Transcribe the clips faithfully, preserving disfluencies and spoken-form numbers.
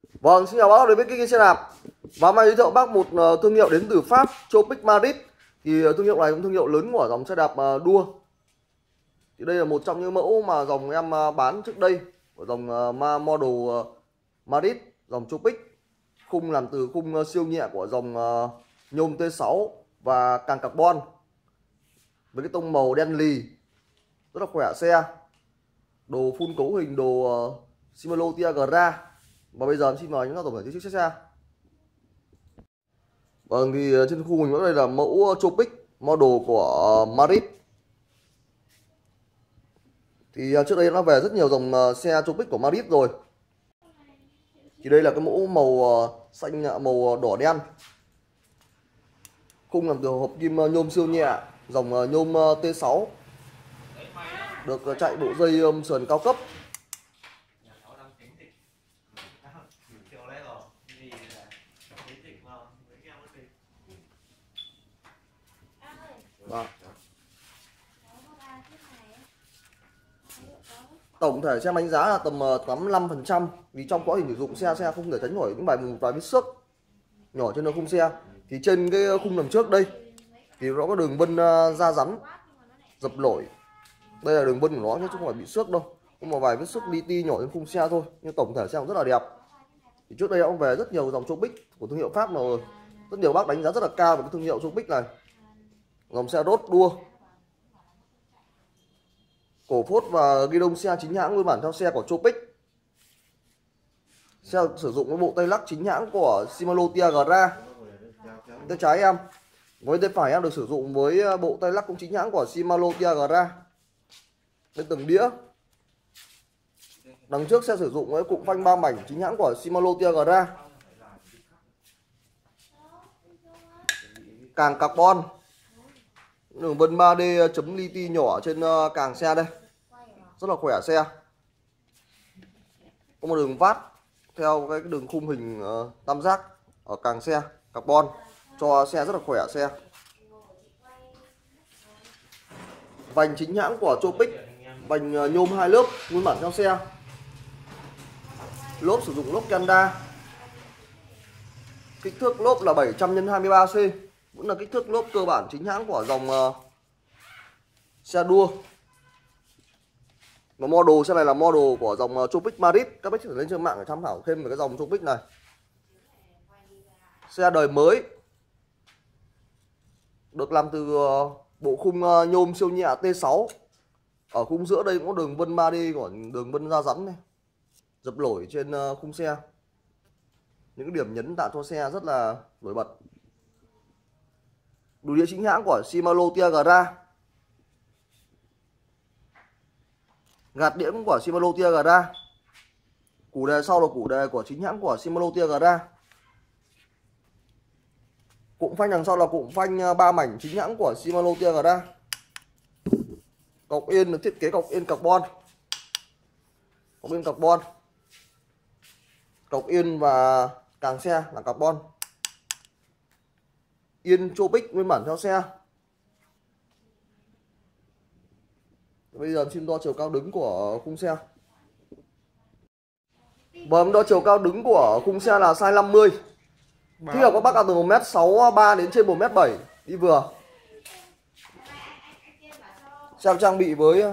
Vâng, xin chào bác đến với kênh xe đạp. Và hôm nay giới thiệu bác một uh, thương hiệu đến từ Pháp, Tropic Madrid. Thì uh, thương hiệu này cũng thương hiệu lớn của dòng xe đạp uh, đua. Thì đây là một trong những mẫu mà dòng em uh, bán trước đây của dòng uh, model uh, Madrid, dòng Tropic. Khung làm từ khung uh, siêu nhẹ của dòng uh, nhôm T sáu và càng carbon. Với cái tông màu đen lì, rất là khỏe xe. Đồ phun cấu hình đồ uh, Shimano Tiagra. Và bây giờ em xin mời những tổng thể chiếc xe. Vâng, thì trên khu mình đây là mẫu Tropic model của Madrid. Thì trước đây nó về rất nhiều dòng xe Tropic của Madrid rồi. Thì đây là cái mẫu màu xanh, màu đỏ đen. Khung làm từ hộp kim nhôm siêu nhẹ, dòng nhôm T sáu. Được chạy bộ dây sườn cao cấp. Vâng. Tổng thể xem đánh giá là tầm tám mươi lăm phần trăm, vì trong quá trình sử dụng xe xe không thể tránh khỏi những bài một vài vết xước nhỏ trên khung xe. Thì trên cái khung đằng trước đây thì nó có đường vân da rắn dập nổi. Đây là đường vân của nó chứ không phải bị xước đâu, có một vài vết xước li ti nhỏ trên khung xe thôi, nhưng tổng thể xe cũng rất là đẹp. Thì trước đây ông về rất nhiều dòng Tropic của thương hiệu Pháp mà rất nhiều bác đánh giá rất là cao về cái thương hiệu Tropic này. Dòng xe đốt đua, cổ phốt và ghi đông xe chính hãng nguyên bản theo xe của Tropic. Xe sử dụng cái bộ tay lắc chính hãng của Shimano Tiagra. Tay trái em với tay phải em được sử dụng với bộ tay lắc cũng chính hãng của Shimano Tiagra. Bên từng đĩa đằng trước sẽ sử dụng với cụm phanh ba mảnh chính hãng của Shimano Tiagra. Càng carbon, đường vân ba D chấm li ti nhỏ trên càng xe đây, rất là khỏe xe. Có một đường vát theo cái đường khung hình uh, tam giác ở càng xe carbon cho xe rất là khỏe xe. Vành chính hãng của Tropic, vành uh, nhôm hai lớp nguyên bản theo xe. Lốp sử dụng lốp Kenda. Kích thước lốp là bảy trăm nhân hai mươi ba C, vẫn là kích thước lốp cơ bản chính hãng của dòng uh, xe đua. Và model xe này là model của dòng uh, Tropic Madrid. Các bác có thể lên trên mạng để tham khảo thêm về cái dòng Tropic này. Xe đời mới, được làm từ uh, bộ khung uh, nhôm siêu nhẹ T sáu. Ở khung giữa đây cũng có đường vân ba D của đường vân da rắn này, dập nổi trên uh, khung xe. Những cái điểm nhấn tạo cho xe rất là nổi bật. Đồ đĩa chính hãng của Shimano Tiagra. Gạt đĩa cũng của Shimano Tiagra. Củ đề sau là củ đề của chính hãng của Shimano Tiagra. Cụm phanh đằng sau là cụm phanh ba mảnh chính hãng của Shimano Tiagra. Cọc yên được thiết kế cọc yên carbon. Cọc yên carbon. Cọc yên và càng xe là carbon. Yên Tropic nguyên bản theo xe. Bây giờ xin đo chiều cao đứng của khung xe. Vâng, đo chiều cao đứng của khung xe là size năm mươi. Thích hợp các bác là từ một mét sáu mươi ba đến trên một mét bảy đi vừa. Xe trang bị với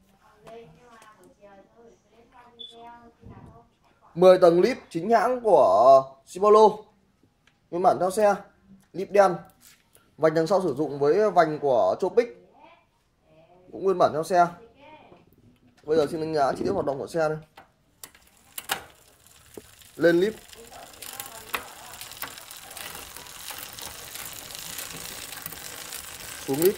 mười tầng lip chính hãng của Shimano nguyên bản theo xe, lip đen. Vành đằng sau sử dụng với vành của Tropic cũng nguyên bản theo xe. Bây giờ xin đánh giá chi tiết hoạt động của xe đây. Lên lip, xuống lip.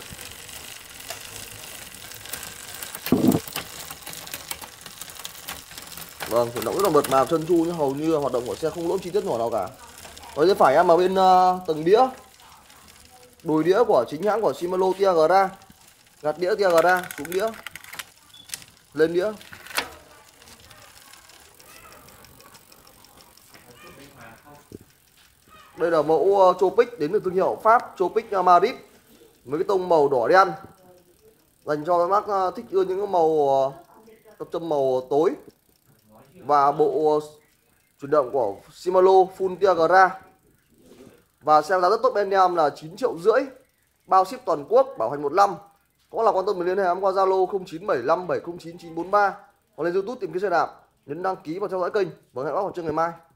Vâng, chuyển động rất là mượt mà, trơn tru, nhưng hầu như hoạt động của xe không lỗi chi tiết nhỏ nào cả. Với phải em ở bên uh, tầng đĩa, đùi đĩa của chính hãng của Shimano Tiagra. Gạt đĩa Tiagra, xuống đĩa, lên đĩa. Đây là mẫu uh, Tropic đến từ thương hiệu Pháp, Tropic Madrid, với cái tông màu đỏ đen, dành cho các bác uh, thích ưa những cái màu uh, tập trung màu tối. Và bộ chuyển động của Shimano full Tiagra. Và xe giá rất tốt bên em là chín triệu rưỡi, bao ship toàn quốc, bảo hành một năm. Có là quan tâm mình liên hệ em qua Zalo không chín bảy năm bảy không chín chín bốn ba hoặc lên YouTube tìm kiếm xe đạp, nhấn đăng ký và theo dõi kênh. Và hẹn gặp lại vào chương ngày mai.